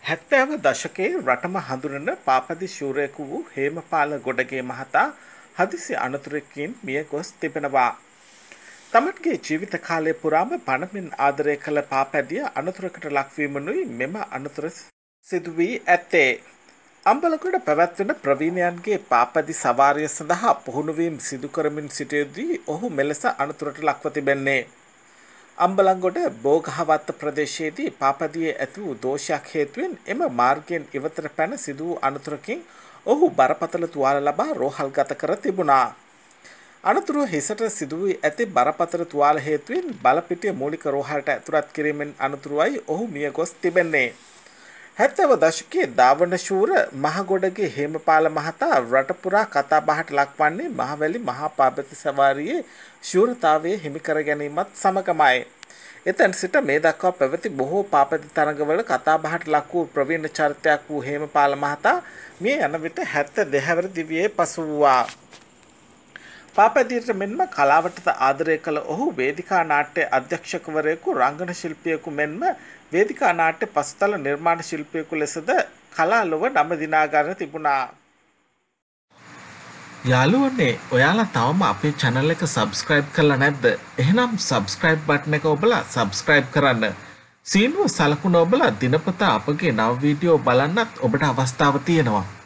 70 දශකයේ රටම හඳුනන පාපදි ශූරයෙකු වූ හේමපාල ගොඩගේ මහතා හදිසි අනතුරකින් මිය ගොස් තිබෙනවා. තමන්ගේ ජීවිත කාලය පුරාම පණමින් ආදරය කළ පාපැදිය අනතුරකට ලක්වීමනුයි මෙම අනතුර සිදු වී ඇත්තේ. අම්බලගොඩ පැවැත්වෙන ප්‍රවීණයන්ගේ පාපැදි සවාරිය සඳහා පුහුණුවීම් සිදු කරමින් සිටියදී ඔහු මෙලෙස අනතුරට ලක්ව තිබෙන්නේ. අම්බලන්ගොඩ බෝගහවත්ත ප්‍රදේශයේදී පාපදියේ ඇති වූ දෝෂයක් හේතුවෙන් එම මාර්ගයෙන් ඉවතට පැන සිදු වූ අනතුරකින් ඔහු බරපතල තුවාල ලබා රෝහල්ගත කර තිබුණා. අනතුරුව හිසට සිදු වී ඇති බරපතල තුවාල හේතුවෙන් බලපිටිය මූලික රෝහලට ඇතුළත් කිරීමෙන් අනතුරුවයි ඔහු මිය ගොස් තිබෙන්නේ. 70 දශකයේ දාවන ශූර මහගොඩගේ හේමපාල මහතා රට පුරා කතා බහට ලක්වන්නේ මහවැලි මහා පාපති සවාරියේ ශූරතාවයේ හිමි කර ගැනීමත් සමගමයි. එතැන් සිට මේ දක්වා පැවති බොහෝ පාපති තරඟවල කතා බහට ලක් වූ ප්‍රවීණ චරිතයක් වූ හේමපාල මහතා මිය යන විට 72 හැවිරි දිවියේ පසු වූවා. පාපැදියට මෙන්ම කලාවටද ආදරය කළ ඔහු වේදිකා නාට්‍ය අධ්‍යක්ෂකවරයෙකු රංගන ශිල්පියෙකු මෙන්ම වේදිකා නාට්‍ය පසුතල නිර්මාණ ශිල්පියෙකු ලෙසද කලා ලොව නම දිනාගන්න තිබුණා. යාළුවනේ ඔයාලා තවම අපේ channel එක subscribe කරලා නැද්ද? එහෙනම් subscribe button එක ඔබලා subscribe කරන්න. සීනුව සලකුණ ඔබලා දිනපතා අපගේ නව වීඩියෝ බලන්නත් ඔබට අවස්ථාව තියෙනවා.